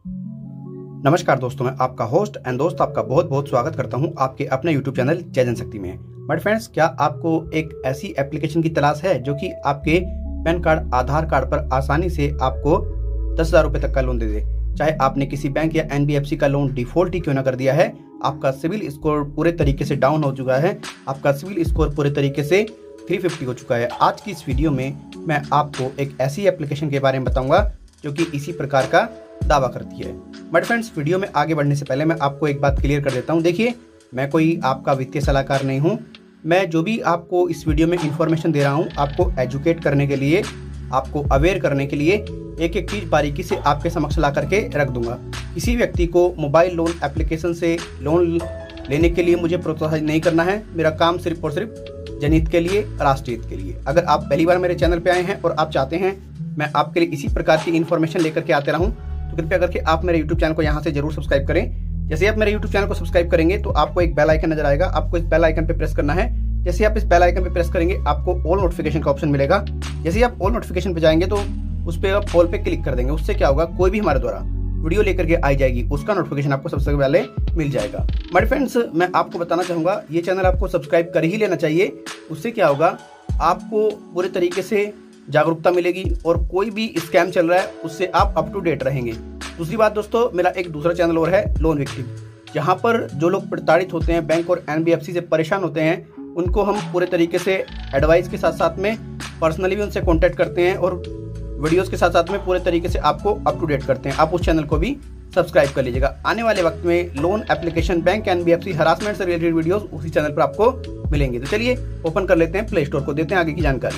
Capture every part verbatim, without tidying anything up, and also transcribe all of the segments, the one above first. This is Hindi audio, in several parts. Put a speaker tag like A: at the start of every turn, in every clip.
A: नमस्कार दोस्तों, मैं आपका होस्ट एंड दोस्त आपका बहुत बहुत स्वागत करता हूं आपके अपने यूट्यूब चैनल जय जनशक्ति में। बट फ्रेंड्स, क्या आपको एक ऐसी एप्लीकेशन की तलाश है जो कि आपके पैन कार्ड, आधार कार्ड पर आसानी से आपको दस हजार रुपए तक का लोन दे दे? चाहे आपने किसी बैंक या एनबीएफसी का लोन डिफॉल्ट ही क्यों ना कर दिया है, आपका सिविल स्कोर पूरे तरीके से डाउन हो चुका है, आपका सिविल स्कोर पूरे तरीके से तीन सौ पचास हो चुका है। आज की इस वीडियो में मैं आपको एक ऐसी एप्लीकेशन के बारे में बताऊंगा जो कि इसी प्रकार का दावा करती है। बट फ्रेंड्स, वीडियो में आगे बढ़ने से पहले मैं आपको एक बात क्लियर कर देता हूं। देखिए, मैं कोई आपका वित्तीय सलाहकार नहीं हूं। मैं जो भी आपको इस वीडियो में इंफॉर्मेशन दे रहा हूं, आपको एजुकेट करने के लिए, आपको अवेयर करने के लिए एक एक चीज़ बारीकी से आपके समक्ष ला करके रख दूंगा। किसी व्यक्ति को मोबाइल लोन एप्लीकेशन से लोन लेने के लिए मुझे प्रोत्साहित नहीं करना है। मेरा काम सिर्फ और सिर्फ जनहित के लिए, राष्ट्र हित के लिए। अगर आप पहली बार मेरे चैनल पे आए हैं और आप चाहते हैं मैं आपके लिए इसी प्रकार की इन्फॉर्मेशन लेकर के आते रहूं, तो कृपया करके आप मेरे यूट्यूब चैनल को यहाँ से जरूर सब्सक्राइब करें। जैसे आप मेरे यूट्यूब चैनल को सब्सक्राइब करेंगे तो आपको एक बेल आइकन नजर आएगा, आपको इस बेल आइकन पे प्रेस करना है। जैसे आप इस बेल आइकन पे प्रेस करेंगे आपको ऑल नोटिफिकेशन का ऑप्शन मिलेगा। जैसे आप ऑल नोटिफिकेशन पे जाएंगे तो उस पर आप ऑल पे क्लिक कर देंगे। उससे क्या होगा, कोई भी हमारे द्वारा वीडियो लेकर के आई जाएगी उसका नोटिफिकेशन आपको सबसे पहले मिल जाएगा। बट फ्रेंड्स, मैं आपको बताना चाहूंगा ये चैनल आपको सब्सक्राइब कर ही लेना चाहिए। उससे क्या होगा, आपको पूरे तरीके से जागरूकता मिलेगी और कोई भी स्कैम चल रहा है उससे आप अप टू डेट रहेंगे। दूसरी बात दोस्तों, मेरा एक दूसरा चैनल और है लोन विक्टिम, जहां पर जो लोग प्रताड़ित होते हैं, बैंक और एनबीएफसी से परेशान होते हैं, उनको हम पूरे तरीके से एडवाइस के साथ साथ में पर्सनली भी उनसे कॉन्टैक्ट करते हैं और वीडियोस के साथ साथ में पूरे तरीके से आपको अप टू डेट करते हैं। आप उस चैनल को भी सब्सक्राइब कर लीजिएगा। आने वाले वक्त में loan application, bank, NBFC harassment से रिलेटेड वीडियोस उसी चैनल पर आपको मिलेंगे। तो चलिए ओपन कर लेते हैं प्ले स्टोर को, देते हैं आगे की जानकारी।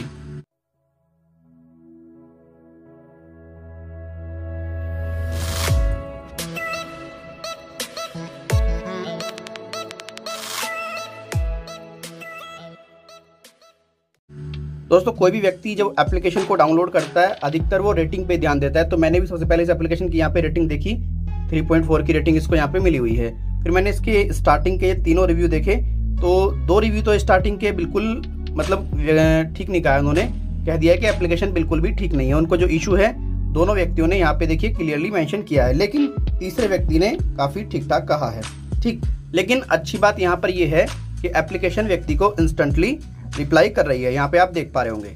A: दोस्तों, कोई भी व्यक्ति जब एप्लीकेशन को डाउनलोड करता है, अधिकतर वो रेटिंग पे ध्यान देता है। तो मैंने भी सबसे पहले इस एप्लीकेशन की यहाँ पे रेटिंग देखी, तीन पॉइंट चार की रेटिंग इसको यहाँ पे मिली हुई है। फिर मैंने इसके स्टार्टिंग के तीनों रिव्यू देखे, तो दो रिव्यू तो स्टार्टिंग के बिल्कुल मतलब ठीक नहीं कहा, उन्होंने कह दिया है कि एप्लीकेशन बिल्कुल भी ठीक नहीं है। उनको जो इशू है दोनों व्यक्तियों ने यहाँ पे देखिए क्लियरली मेंशन किया है, लेकिन तीसरे व्यक्ति ने काफी ठीक ठाक कहा है। ठीक, लेकिन अच्छी बात यहाँ पर यह है कि एप्लीकेशन व्यक्ति को इंस्टेंटली रिप्लाई कर रही है, यहाँ पे आप देख पा रहे होंगे।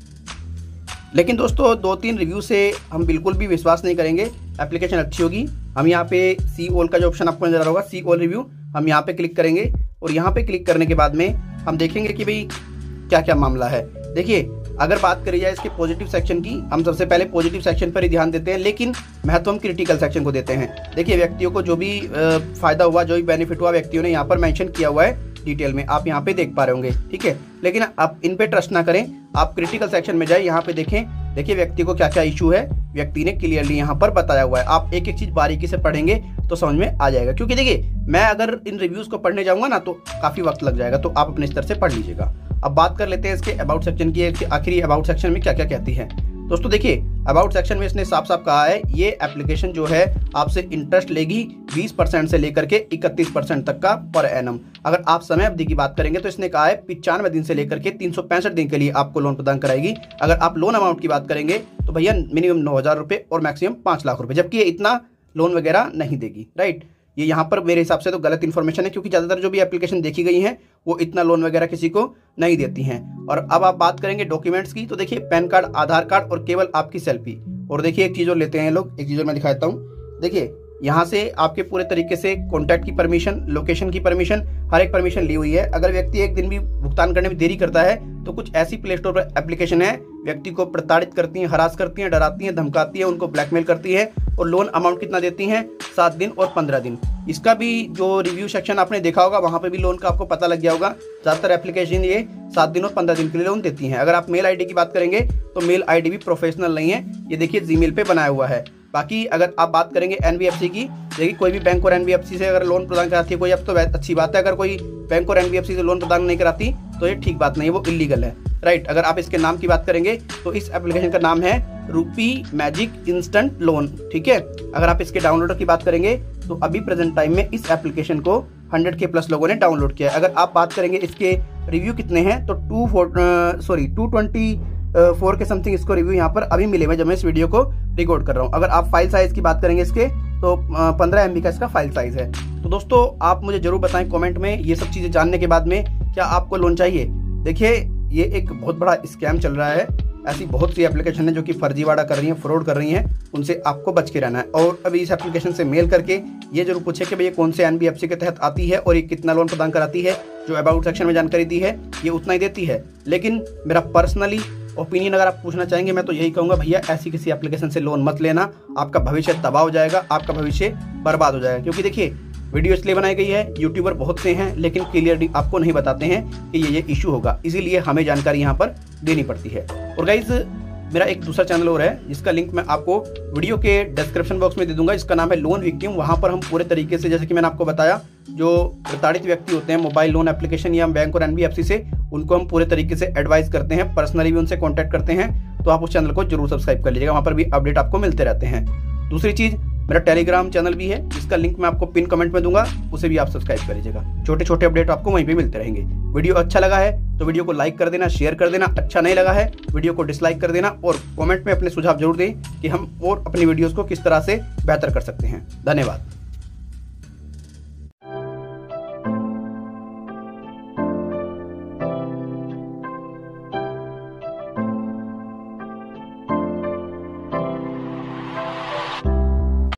A: लेकिन दोस्तों, दो तीन रिव्यू से हम बिल्कुल भी विश्वास नहीं करेंगे एप्लीकेशन अच्छी होगी। हम यहाँ पे सी ऑल का जो ऑप्शन आपको नजर आ रहा होगा, सी ऑल रिव्यू, हम यहाँ पे क्लिक करेंगे और यहाँ पे क्लिक करने के बाद में हम देखेंगे कि भाई क्या क्या मामला है। देखिए, अगर बात करी जाए इसके पॉजिटिव सेक्शन की, हम सबसे पहले पॉजिटिव सेक्शन पर ही ध्यान देते हैं, लेकिन महत्व हम क्रिटिकल सेक्शन को देते हैं। देखिए, व्यक्तियों को जो भी फायदा हुआ, जो भी बेनिफिट हुआ, व्यक्तियों ने यहाँ पर मेंशन किया हुआ है डिटेल में, आप यहाँ पे देख पा रहे होंगे। ठीक है, लेकिन आप इन पे ट्रस्ट ना करें, आप क्रिटिकल सेक्शन में जाए, यहाँ पे देखें। देखिए, व्यक्ति को क्या क्या इशू है व्यक्ति ने क्लियरली यहाँ पर बताया हुआ है। आप एक एक चीज बारीकी से पढ़ेंगे तो समझ में आ जाएगा, क्योंकि देखिए मैं अगर इन रिव्यूज को पढ़ने जाऊंगा ना तो काफी वक्त लग जाएगा, तो आप अपने स्तर से पढ़ लीजिएगा। अब बात कर लेते हैं इसके अबाउट सेक्शन की, आखिरी अबाउट सेक्शन में क्या क्या कहती है। दोस्तों देखिए, अबाउट सेक्शन में इसने साफ साफ कहा है ये एप्लीकेशन जो है आपसे इंटरेस्ट लेगी बीस परसेंट से लेकर के इकतीस परसेंट तक का पर एनम। अगर आप समय अवधि की बात करेंगे तो इसने कहा है पिचानवे दिन से लेकर के तीन सौ पैंसठ दिन के लिए आपको लोन प्रदान कराएगी। अगर आप लोन अमाउंट की बात करेंगे तो भैया मिनिमम नौ हजार रुपए और मैक्सिमम पांच लाख रुपए, जबकि ये इतना लोन वगैरह नहीं देगी। राइट, ये यहाँ पर मेरे हिसाब से तो गलत इन्फॉर्मेशन है, क्योंकि ज्यादातर जो भी एप्लीकेशन देखी गई हैं वो इतना लोन वगैरह किसी को नहीं देती हैं। और अब आप बात करेंगे डॉक्यूमेंट्स की, तो देखिए पैन कार्ड, आधार कार्ड और केवल आपकी सेल्फी। और देखिए एक चीज और लेते हैं लोग, एक चीज और मैं दिखाता हूँ। देखिए यहाँ से आपके पूरे तरीके से कॉन्टैक्ट की परमिशन, लोकेशन की परमिशन, हर एक परमिशन ली हुई है। अगर व्यक्ति एक दिन भी भुगतान करने में देरी करता है तो कुछ ऐसी प्ले स्टोर पर एप्लीकेशन है व्यक्ति को प्रताड़ित करती हैं, हरास करती हैं, डराती हैं, धमकाती हैं, उनको ब्लैकमेल करती है और लोन अमाउंट कितना देती हैं, सात दिन और पंद्रह दिन। इसका भी जो रिव्यू सेक्शन आपने देखा होगा वहां पे भी लोन का आपको पता लग गया होगा। ज्यादातर एप्लीकेशन ये सात दिन और पंद्रह दिन के लिए लोन देती हैं। अगर आप मेल आईडी की बात करेंगे तो मेल आईडी भी प्रोफेशनल नहीं है, ये देखिए जीमेल पे बनाया हुआ है। बाकी अगर आप बात करेंगे एनबीएफसी की, देखिए कोई भी बैंक और एनबीएफसी से अगर लोन प्रदान कराती है कोई, अब तो अच्छी बात है। अगर कोई बैंक और एनबीएफसी से लोन प्रदान नहीं कराती तो ये ठीक बात नहीं है, वो इलीगल है। राइट, अगर आप इसके नाम की बात करेंगे तो इस एप्लीकेशन का नाम है रूपी मैजिक इंस्टेंट लोन। ठीक है, अगर आप इसके डाउनलोडर की बात करेंगे तो अभी प्रेजेंट टाइम में इस एप्लीकेशन को हंड्रेड के प्लस लोगों ने डाउनलोड किया है। अगर आप बात करेंगे इसके रिव्यू कितने हैं तो two four sorry two twenty four के समथिंग इसको रिव्यू यहाँ पर अभी मिले हुए जब मैं इस वीडियो को रिकॉर्ड कर रहा हूँ। अगर आप फाइल साइज की बात करेंगे इसके तो पंद्रह एम बी का इसका फाइल साइज है। तो दोस्तों आप मुझे जरूर बताएं कमेंट में ये सब चीज़ें जानने के बाद में, क्या आपको लोन चाहिए। देखिए ये एक बहुत बड़ा स्कैम चल रहा है, ऐसी बहुत सी एप्लीकेशन है जो कि फर्जीवाड़ा कर रही हैं, फ्रॉड कर रही हैं, उनसे आपको बच के रहना है। और अभी इस एप्लीकेशन से मेल करके ये जरूर पूछे कि भाई ये कौन से एन बी एफ सी के तहत आती है और ये कितना लोन प्रदान कराती है। जो अबाउट सेक्शन में जानकारी दी है ये उतना ही देती है, लेकिन मेरा पर्सनली ओपिनियन अगर आप पूछना चाहेंगे मैं तो यही कहूँगा, भैया ऐसी किसी एप्लीकेशन से लोन मत लेना, आपका भविष्य तबाह हो जाएगा, आपका भविष्य बर्बाद हो जाएगा। क्योंकि देखिए वीडियो इसलिए बनाई गई है, यूट्यूबर बहुत से हैं लेकिन क्लियरली आपको नहीं बताते हैं कि ये ये इशू होगा, इसीलिए हमें जानकारी यहाँ पर देनी पड़ती है। और गाइज मेरा एक दूसरा चैनल और है जिसका लिंक मैं आपको वीडियो के डिस्क्रिप्शन बॉक्स में दे दूंगा, जिसका नाम है लोन विक्टिम। वहाँ पर हम पूरे तरीके से, जैसे कि मैंने आपको बताया, जो प्रताड़ित व्यक्ति होते हैं मोबाइल लोन एप्लीकेशन या बैंक और एन बी एफ सी से, उनको हम पूरे तरीके से एडवाइस करते हैं, पर्सनली भी उनसे कॉन्टैक्ट करते हैं। तो आप उस चैनल को जरूर सब्सक्राइब कर लीजिएगा, वहाँ पर भी अपडेट आपको मिलते रहते हैं। दूसरी चीज़, मेरा टेलीग्राम चैनल भी है जिसका लिंक मैं आपको पिन कमेंट में दूंगा, उसे भी आप सब्सक्राइब कर लीजिएगा। छोटे छोटे अपडेट आपको वहीं पे मिलते रहेंगे। वीडियो अच्छा लगा है तो वीडियो को लाइक कर देना, शेयर कर देना, अच्छा नहीं लगा है वीडियो को डिसलाइक कर देना, और कमेंट में अपने सुझाव जरूर दें कि हम और अपनी वीडियोस को किस तरह से बेहतर कर सकते हैं। धन्यवाद।